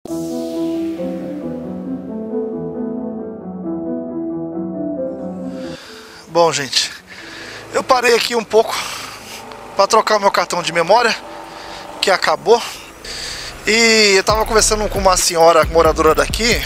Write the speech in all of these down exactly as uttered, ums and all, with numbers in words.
Bom, gente, eu parei aqui um pouco para trocar o meu cartão de memória, que acabou. E eu tava conversando com uma senhora moradora daqui,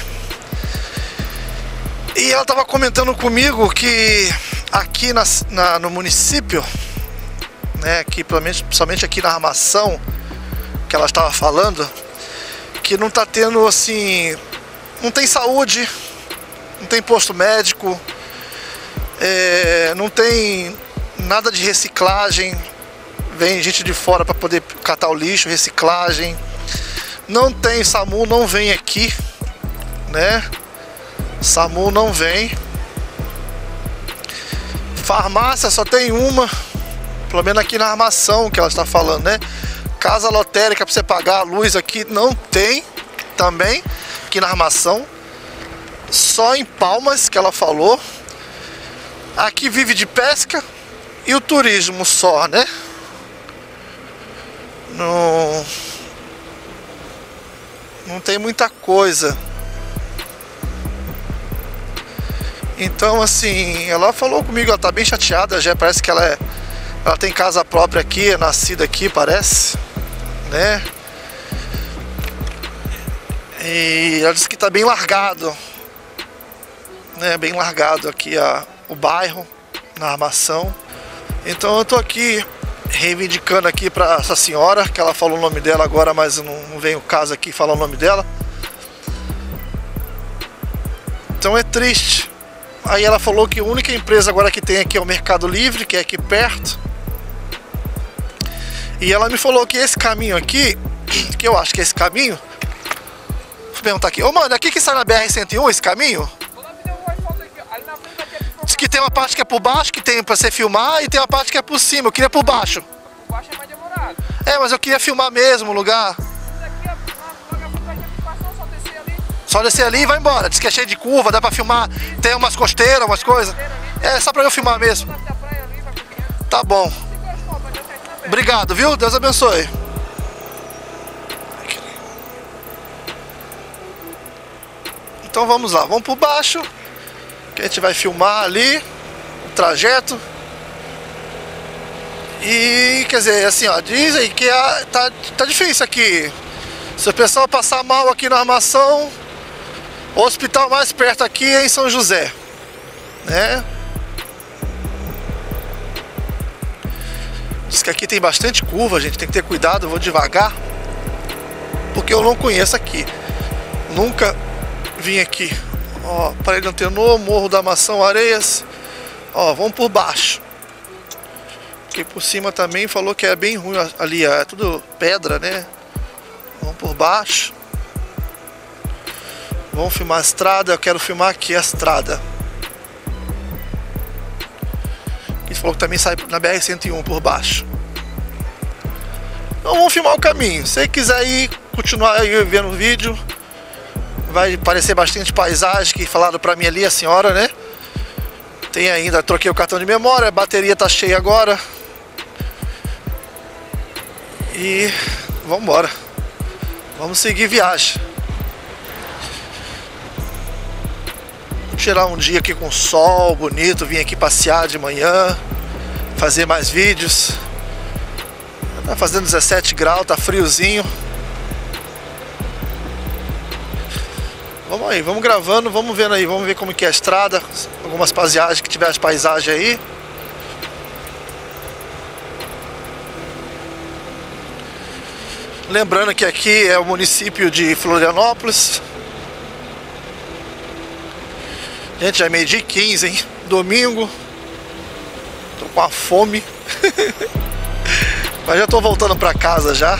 e ela tava comentando comigo que aqui na, na, no município, né, aqui, principalmente aqui na Armação, que ela estava falando, que não tá tendo assim, não tem saúde, não tem posto médico, é, não tem nada de reciclagem, vem gente de fora para poder catar o lixo, reciclagem, não tem, SAMU não vem aqui, né, SAMU não vem, farmácia só tem uma, pelo menos aqui na Armação que ela está falando, né, casa lotérica para você pagar a luz aqui não tem também, aqui na Armação, só em Palmas que ela falou. Aqui vive de pesca e o turismo só, né? Não, não tem muita coisa. Então assim, ela falou comigo, ela tá bem chateada, já parece que ela é, ela tem casa própria aqui, é nascida aqui, parece, né? E ela disse que tá bem largado, né? Bem largado aqui a o bairro, na Armação. Então eu tô aqui reivindicando aqui para essa senhora, que ela falou o nome dela agora, mas não, não vem o caso aqui falar o nome dela. Então é triste. Aí ela falou que a única empresa agora que tem aqui é o Mercado Livre, que é aqui perto. E ela me falou que esse caminho aqui, que eu acho que é esse caminho, vou perguntar aqui, ô mano, é aqui que sai na B R cento e um esse caminho? Diz que tem uma parte que é por baixo, que tem pra você filmar, e tem uma parte que é por cima. Eu queria por baixo. Por baixo é mais demorado. É, mas eu queria filmar mesmo o lugar. Isso aqui é só descer ali. Só descer ali e vai embora. Diz que é cheio de curva, dá pra filmar. Tem umas costeiras, umas coisas. É, só pra eu filmar mesmo. Tá bom. Obrigado, viu? Deus abençoe. Então vamos lá, vamos por baixo, que a gente vai filmar ali o trajeto. E quer dizer, assim, ó, dizem que a, tá, tá difícil aqui. Se o pessoal passar mal aqui na Armação, o hospital mais perto aqui é em São José, né? Diz que aqui tem bastante curva, gente, tem que ter cuidado, eu vou devagar, porque eu não conheço aqui, nunca vim aqui. Ó, Parede Antenor, Morro da Maçã, Areias. Ó, vamos por baixo, porque por cima também falou que é bem ruim ali, é tudo pedra, né? Vamos por baixo. Vamos filmar a estrada, eu quero filmar aqui a estrada. Ele falou que também sai na B R cento e um por baixo. Então vamos filmar o caminho. Se você quiser ir, continuar aí vendo o vídeo, vai aparecer bastante paisagem que falaram pra mim ali, a senhora, né? Tem ainda, troquei o cartão de memória, a bateria tá cheia agora. E vamos embora. Vamos seguir viagem. Vou tirar um dia aqui com sol bonito, vim aqui passear de manhã, fazer mais vídeos. Tá fazendo dezessete graus, tá friozinho. Vamos aí, vamos gravando, vamos vendo aí, vamos ver como que é a estrada, algumas paisagens, que tiver as paisagens aí. Lembrando que aqui é o município de Florianópolis. Gente, já é meio-dia e quinze, hein? Domingo. Tô com a fome. Mas já tô voltando pra casa já.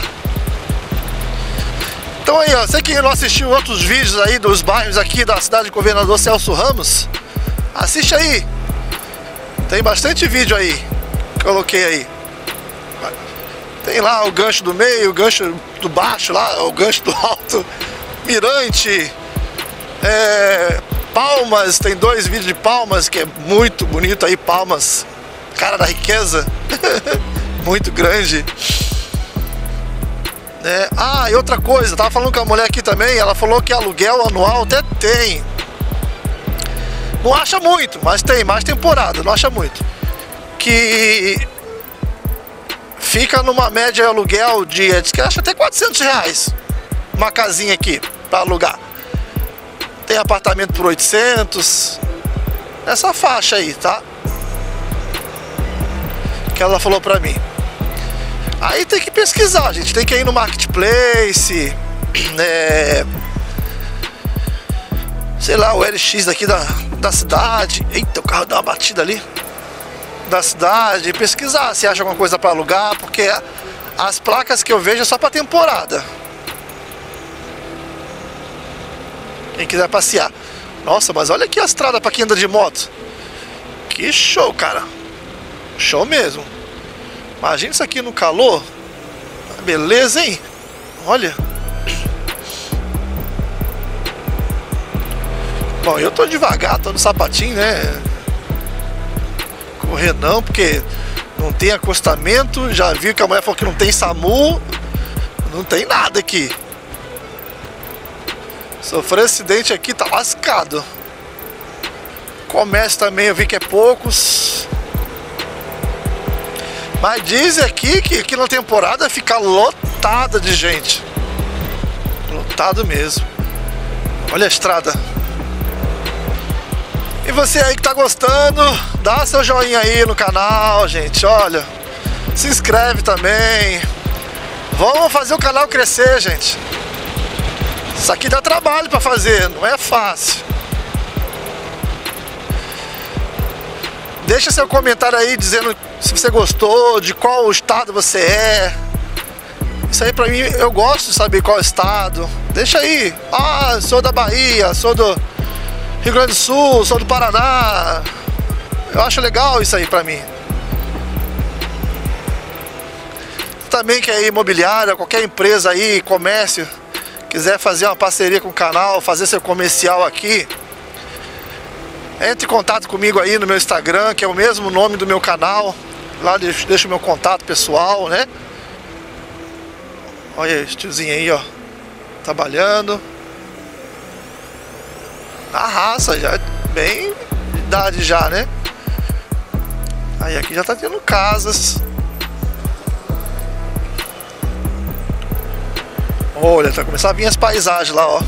Então aí, ó, você que não assistiu outros vídeos aí dos bairros aqui da cidade de Governador Celso Ramos, assiste aí. Tem bastante vídeo aí. Coloquei aí. Tem lá o gancho do meio, o gancho do baixo lá, o gancho do alto, Mirante, é, Palmas, tem dois vídeos de Palmas, que é muito bonito aí, Palmas, cara da riqueza, muito grande, É, ah, e outra coisa, tava falando com a mulher aqui também, ela falou que aluguel anual até tem. Não acha muito, mas tem mais temporada, não acha muito. Que fica numa média de aluguel de, diz que acha até quatrocentos reais uma casinha aqui para alugar. Tem apartamento por oitocentos, essa faixa aí, tá? Que ela falou pra mim. Aí tem que pesquisar, gente, tem que ir no marketplace, é, sei lá, o L X daqui da, da cidade. Eita, o carro deu uma batida ali. Da cidade, pesquisar se acha alguma coisa para alugar, porque as placas que eu vejo é só para temporada. Quem quiser passear. Nossa, mas olha aqui a estrada para quem anda de moto. Que show, cara. Show mesmo. Imagina isso aqui no calor. Beleza, hein? Olha. Bom, eu tô devagar, tô no sapatinho, né? Correr não, porque não tem acostamento. Já vi que a mulher falou que não tem SAMU. Não tem nada aqui. Sofreu acidente aqui, tá lascado. Comércio também eu vi que é poucos. Mas dizem aqui que aqui na temporada fica lotada de gente. Lotado mesmo. Olha a estrada. E você aí que tá gostando, dá seu joinha aí no canal, gente. Olha, se inscreve também. Vamos fazer o canal crescer, gente. Isso aqui dá trabalho pra fazer, não é fácil. Deixa seu comentário aí dizendo se você gostou, de qual estado você é. Isso aí pra mim, eu gosto de saber qual estado. Deixa aí. Ah, sou da Bahia, sou do Rio Grande do Sul, sou do Paraná. Eu acho legal isso aí pra mim. Também que é imobiliária, qualquer empresa aí, comércio, quiser fazer uma parceria com o canal, fazer seu comercial aqui, entre em contato comigo aí no meu Instagram, que é o mesmo nome do meu canal. Lá deixo o meu contato pessoal, né? Olha esse tiozinho aí, ó, trabalhando. Na raça, já bem de idade já, né? Aí aqui já tá tendo casas. Olha, tá começando a vir as paisagens lá, ó.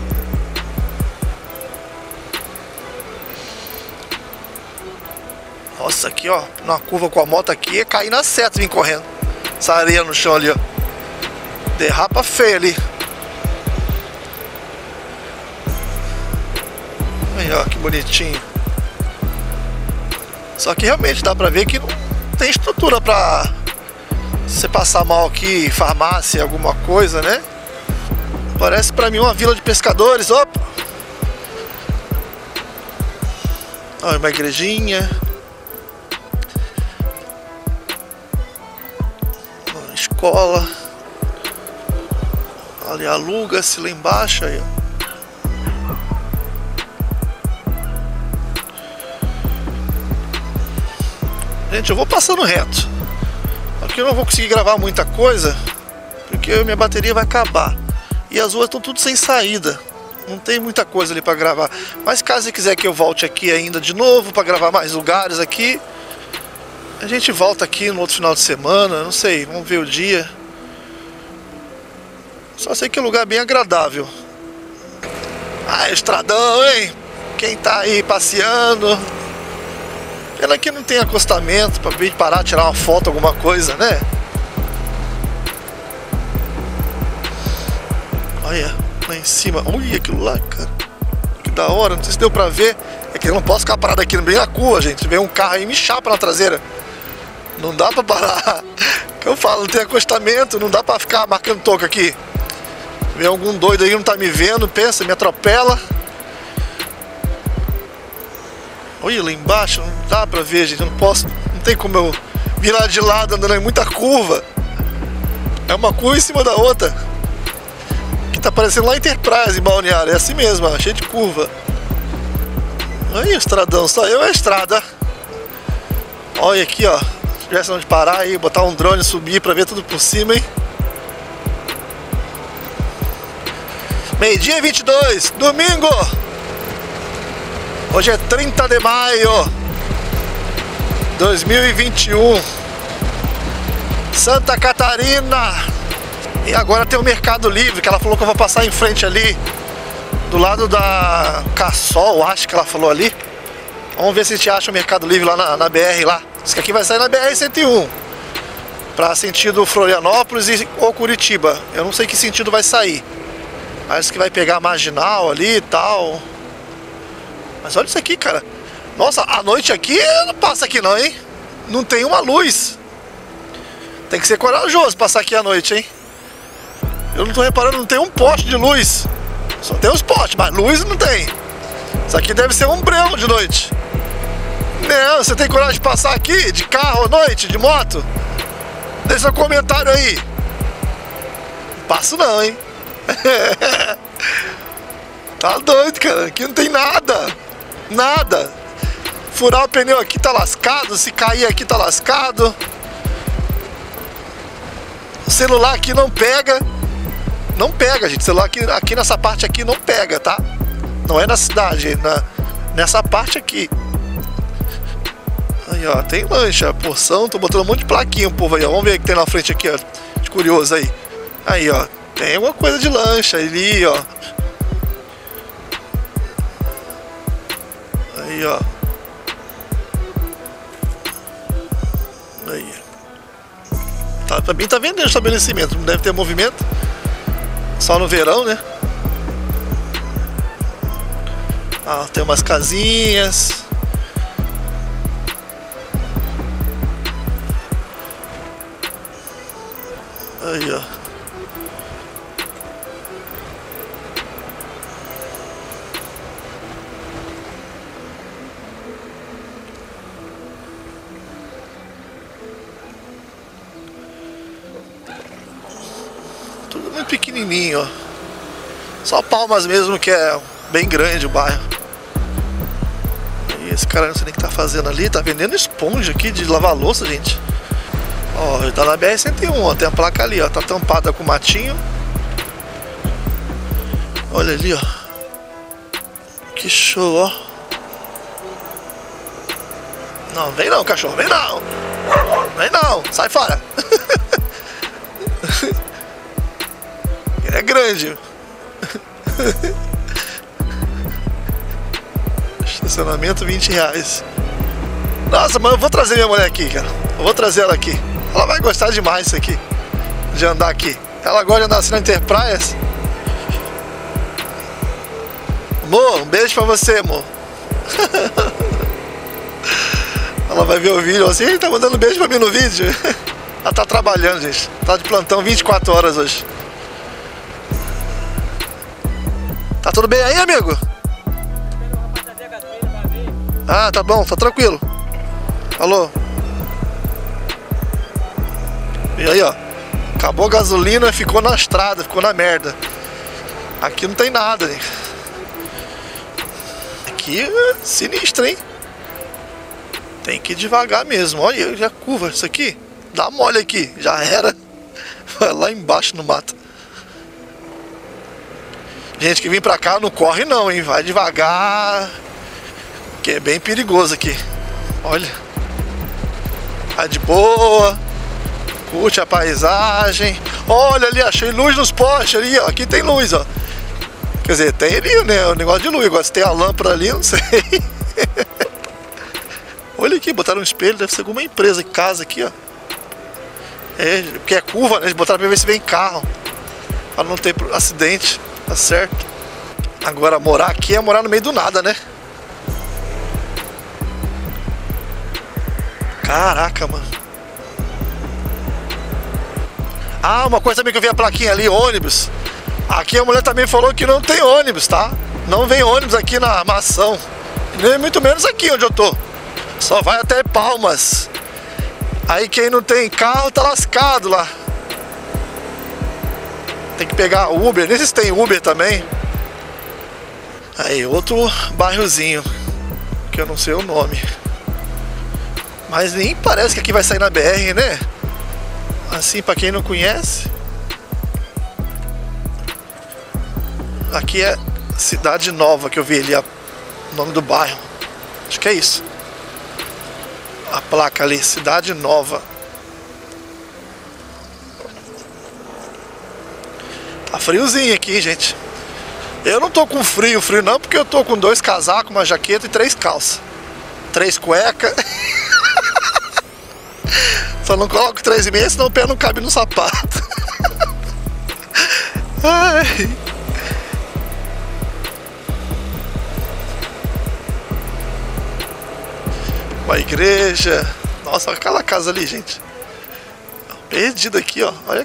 Nossa, aqui, ó, na curva com a moto aqui, é cair na seta, vim correndo. Essa areia no chão ali, ó. Derrapa feio ali. Aí, ó, que bonitinho. Só que realmente dá pra ver que não tem estrutura pra você passar mal aqui, farmácia, alguma coisa, né? Parece pra mim uma vila de pescadores. Opa! Olha, uma igrejinha. Uma escola. Ali aluga-se lá embaixo, aí, ó. Gente, eu vou passando reto. Aqui eu não vou conseguir gravar muita coisa, porque minha bateria vai acabar. E as ruas estão tudo sem saída. Não tem muita coisa ali para gravar. Mas caso você quiser que eu volte aqui ainda de novo para gravar mais lugares aqui, a gente volta aqui no outro final de semana. Não sei, vamos ver o dia. Só sei que é um lugar bem agradável. Ah, estradão, hein? Quem tá aí passeando. Pena que não tem acostamento pra vir parar, tirar uma foto, alguma coisa, né? Olha, lá em cima. Olha aquilo lá, cara. Que da hora, não sei se deu pra ver. É que eu não posso ficar parado aqui bem na curva, gente. Vem um carro aí e me chapa na traseira. Não dá pra parar. Que eu falo, não tem acostamento, não dá pra ficar marcando toca aqui. Vem algum doido aí, não tá me vendo, pensa, me atropela. Olha lá embaixo, não dá pra ver, gente. Eu não posso, não tem como eu virar de lado andando em muita curva. É uma curva em cima da outra. Que tá parecendo lá Enterprise em Balneário. É assim mesmo, ó, cheio de curva. Aí o estradão, só eu é a estrada. Olha aqui, ó. Se tivesse onde parar aí, botar um drone, subir pra ver tudo por cima, hein. Meio-dia e vinte e dois, domingo. Hoje é trinta de maio de dois mil e vinte e um. Santa Catarina. E agora tem o Mercado Livre, que ela falou que eu vou passar em frente ali, do lado da Cassol, acho que ela falou ali. Vamos ver se a gente acha o Mercado Livre lá na, na B R lá. Diz que aqui vai sair na B R cento e um, para sentido Florianópolis e, ou Curitiba. Eu não sei que sentido vai sair. Parece que vai pegar a Marginal ali e tal. Mas olha isso aqui, cara. Nossa, a noite aqui não passa aqui não, hein? Não tem uma luz. Tem que ser corajoso passar aqui à noite, hein? Eu não tô reparando, não tem um poste de luz. Só tem os postes, mas luz não tem. Isso aqui deve ser um breu de noite. Não, você tem coragem de passar aqui de carro à noite, de moto? Deixa seu comentário aí. Não passo não, hein? Tá doido, cara. Aqui não tem nada. Nada. Furar o pneu aqui tá lascado. Se cair aqui tá lascado. O celular aqui não pega. Não pega, gente. O celular aqui, aqui nessa parte aqui não pega, tá? Não é na cidade, é na, nessa parte aqui. Aí, ó, tem lancha, porção. Tô botando um monte de plaquinha, o povo aí, ó. Vamos ver o que tem na frente aqui, ó. De curioso aí. Aí, ó. Tem alguma coisa de lancha ali, ó. Aí, ó. Aí. Tá, também tá vendendo o estabelecimento. Não deve ter movimento. Só no verão, né? Ah, tem umas casinhas. Aí, ó. Tudo muito pequenininho, ó. Só Palmas mesmo, que é bem grande o bairro. E esse cara não sei nem o que tá fazendo ali. Tá vendendo esponja aqui de lavar louça, gente. Ó, tá na B R cento e um, ó. Tem a placa ali, ó. Tá tampada com matinho. Olha ali, ó. Que show, ó. Não, vem não, cachorro. Vem não. Vem não. Sai fora. Ele é grande. Estacionamento vinte reais. Nossa, mas eu vou trazer minha mulher aqui, cara. Eu vou trazer ela aqui. Ela vai gostar demais disso aqui, de andar aqui. Ela gosta de andar assim na Interpraias. Amor, um beijo pra você, amor. Ela vai ver o vídeo assim, ele tá mandando beijo pra mim no vídeo. Ela tá trabalhando, gente. Tá de plantão vinte e quatro horas hoje. Tá tudo bem aí, amigo? Ah, tá bom, tá tranquilo. Falou. E aí, ó. Acabou a gasolina, ficou na estrada, ficou na merda. Aqui não tem nada, hein? Aqui é sinistro, hein? Tem que ir devagar mesmo. Olha, já curva isso aqui. Dá mole aqui, já era. Vai lá embaixo no mato. Gente que vem pra cá não corre não, hein? Vai devagar, que é bem perigoso aqui. Olha. Vai de boa. Curte a paisagem. Olha ali, achei luz nos postes ali, ó. Aqui tem luz, ó. Quer dizer, tem ali, né? O negócio de luz. Agora se tem a lâmpada ali, eu não sei. Olha aqui, botaram um espelho. Deve ser alguma empresa, casa aqui, ó. É, porque é curva, né? Eles botaram pra ver se vem carro, pra não ter acidente. Tá certo. Agora morar aqui é morar no meio do nada, né? Caraca, mano. Ah, uma coisa também que eu vi a plaquinha ali, ônibus. Aqui a mulher também falou que não tem ônibus, tá? Não vem ônibus aqui na Armação. Nem muito menos aqui onde eu tô. Só vai até Palmas. Aí quem não tem carro tá lascado lá. Tem que pegar Uber, nem sei se tem Uber também. Aí, outro bairrozinho, que eu não sei o nome. Mas nem parece que aqui vai sair na B R, né? Assim, pra quem não conhece. Aqui é Cidade Nova, que eu vi ali a, o nome do bairro. Acho que é isso. A placa ali, Cidade Nova. Tá friozinho aqui, gente. Eu não tô com frio, frio não, porque eu tô com dois casacos, uma jaqueta e três calças. Três cuecas. Só não coloco três e meia, senão o pé não cabe no sapato. Ai. Uma igreja. Nossa, olha aquela casa ali, gente. Perdido aqui, ó. Olha.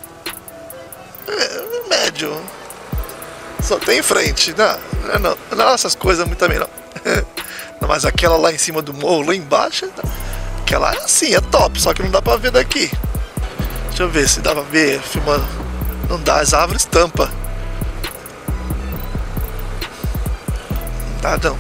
É, médio. Só tem frente. Não, não, não essas coisas muito também não. Não. Mas aquela lá em cima do morro, lá embaixo, aquela é assim, é top. Só que não dá pra ver daqui. Deixa eu ver se dá pra ver filmando. Não dá, as árvores tampa. Não dá não.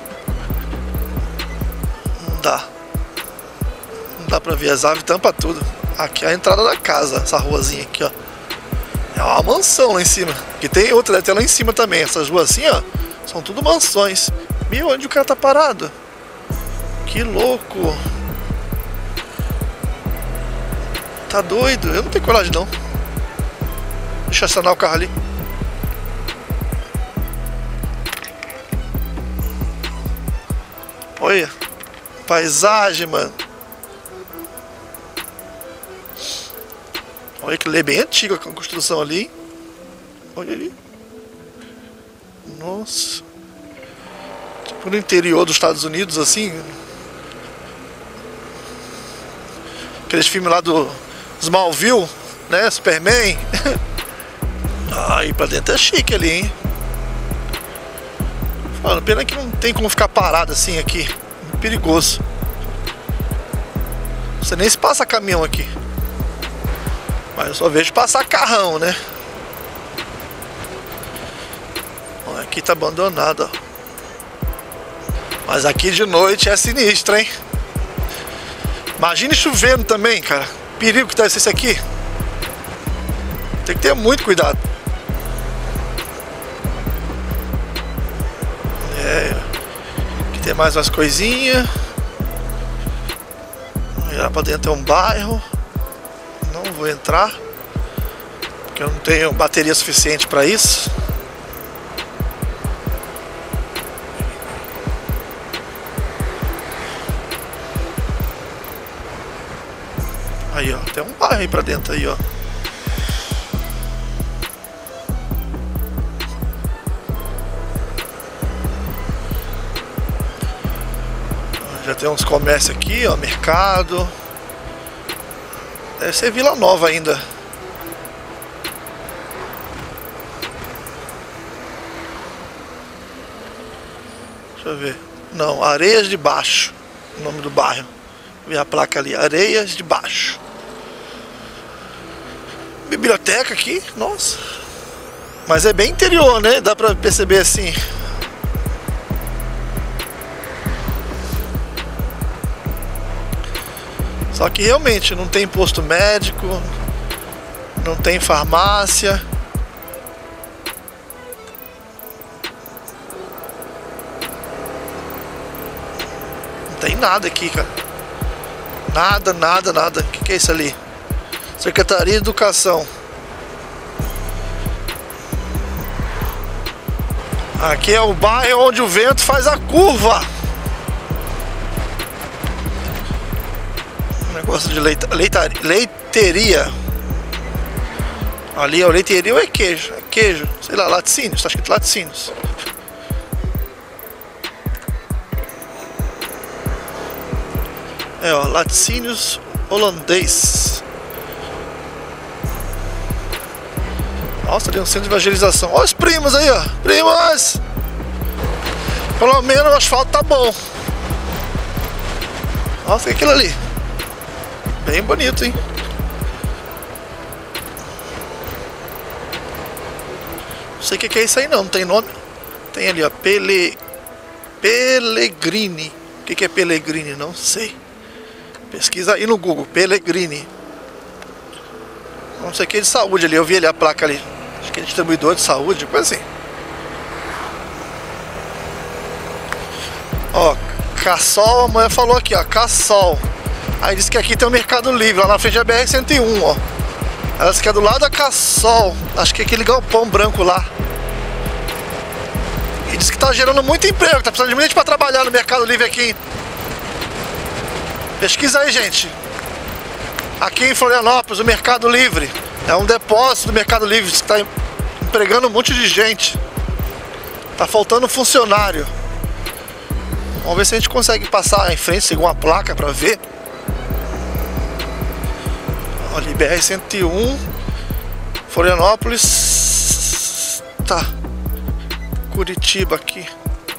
Não dá. Não dá pra ver, as árvores tampa tudo. Aqui é a entrada da casa, essa ruazinha aqui, ó. É uma mansão lá em cima. E tem outra até lá em cima também. Essas ruas assim, ó, são tudo mansões. Meu, onde o cara tá parado? Que louco. Tá doido? Eu não tenho coragem não. Deixa eu estacionar o carro ali. Olha. Paisagem, mano. Olha que ele é bem antiga a construção ali. Olha ali. Nossa. Tipo no interior dos Estados Unidos, assim. Aqueles filmes lá do Smallville, né? Superman. Aí pra dentro é chique ali, hein? Falando, pena que não tem como ficar parado assim aqui. Muito perigoso. Você nem se passa caminhão aqui. Mas eu só vejo passar carrão, né? Bom, aqui tá abandonado, ó. Mas aqui de noite é sinistro, hein? Imagine chovendo também, cara. Perigo que deve ser isso aqui. Tem que ter muito cuidado. É. Aqui tem mais umas coisinhas. Olhar pra dentro é um bairro. Não vou entrar, porque eu não tenho bateria suficiente para isso. Aí, ó, tem um bairro aí pra dentro aí, ó. Já tem uns comércios aqui, ó, mercado. Deve ser Vila Nova ainda. Deixa eu ver. Não, Areias de Baixo. O nome do bairro. Vi a placa ali, Areias de Baixo. Biblioteca aqui, nossa. Mas é bem interior, né? Dá pra perceber assim. Só que realmente não tem posto médico, não tem farmácia. Não tem nada aqui, cara. Nada, nada, nada. O que, que é isso ali? Secretaria de Educação. Aqui é o bairro onde o vento faz a curva. Negócio de leita, leita, leiteria. Ali é o leiteria ou é queijo? É queijo, sei lá, laticínios, tá escrito laticínios. É, ó, laticínios holandês. Nossa, ali é um centro de evangelização. Olha os primos aí, ó. Primos! Pelo menos o asfalto tá bom. Nossa, que é aquilo ali? Bem bonito, hein? Não sei o que é isso aí não, não tem nome. Tem ali, ó, Pele... Pellegrini. O que é Pellegrini? Não sei. Pesquisa aí no Google, Pellegrini. Não sei o que é de saúde ali, eu vi ali a placa ali. Acho que é distribuidor de saúde, coisa assim. Ó, Cassol, a mulher falou aqui, ó, Cassol. Aí disse que aqui tem o Mercado Livre, lá na frente é B R cento e um, ó. Ela disse que é do lado da Cassol. Acho que é aquele galpão branco lá. E disse que tá gerando muito emprego, tá precisando de muita gente pra trabalhar no Mercado Livre aqui. Pesquisa aí, gente. Aqui em Florianópolis, o Mercado Livre. É um depósito do Mercado Livre que tá empregando um monte de gente. Tá faltando funcionário. Vamos ver se a gente consegue passar em frente, seguir uma placa pra ver. Olha, B R cento e um, Florianópolis. Tá. Curitiba aqui.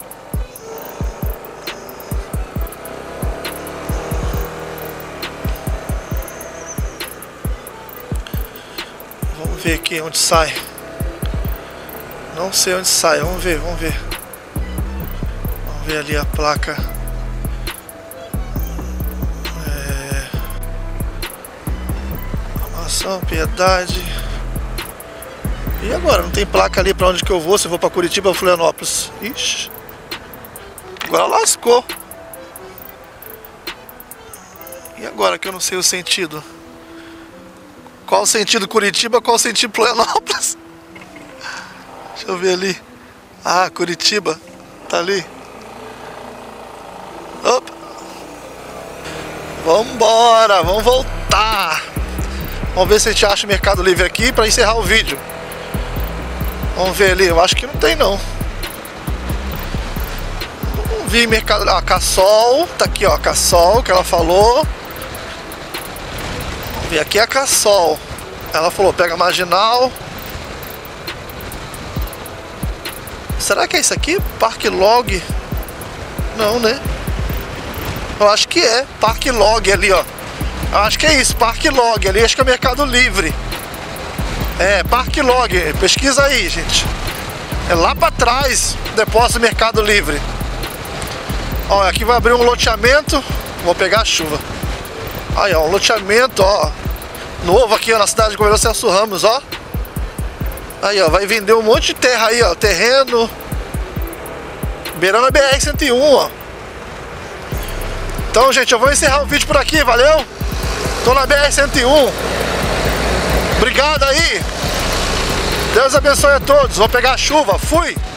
Vamos ver aqui onde sai. Não sei onde sai, vamos ver, vamos ver. Vamos ver ali a placa. É... Armação, Piedade. E agora? Não tem placa ali pra onde que eu vou, se eu vou pra Curitiba ou Florianópolis. Ixi. Agora lascou. E agora que eu não sei o sentido? Qual o sentido Curitiba, qual o sentido Florianópolis? Deixa eu ver ali. Ah, Curitiba. Tá ali. Opa. Vambora, vamos voltar. Vamos ver se a gente acha o Mercado Livre aqui pra encerrar o vídeo. Vamos ver ali, eu acho que não tem não. Não vi Mercado... Ah, Cassol. Tá aqui, ó, Cassol, que ela falou. Vamos ver, aqui é a Cassol. Ela falou, pega marginal. Será que é isso aqui? Parque Log? Não, né? Eu acho que é. Parque Log ali, ó. Eu acho que é isso, Parque Log ali. Acho que é Mercado Livre. É, Parque Log. Pesquisa aí, gente. É lá pra trás, depósito do Mercado Livre. Ó, aqui vai abrir um loteamento. Vou pegar a chuva. Aí, ó, um loteamento, ó. Novo aqui, ó, na cidade de Governador Celso Ramos, ó. Aí, ó, vai vender um monte de terra aí, ó. Terreno. Beirando a B R cento e um, ó. Então, gente, eu vou encerrar o vídeo por aqui, valeu? Tô na B R cento e um. Obrigado aí. Deus abençoe a todos. Vou pegar a chuva. Fui.